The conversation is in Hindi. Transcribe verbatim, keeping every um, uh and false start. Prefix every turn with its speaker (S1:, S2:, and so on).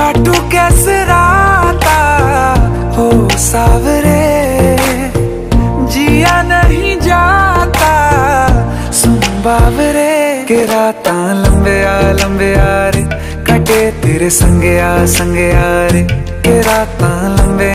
S1: काटू कैसे राता हो सावरे, जिया नहीं जाता सुन बावरे। के राता लंबे आ लंबे आ रे, कटे तेरे संगे आ संगे आ रे। के राता लंबे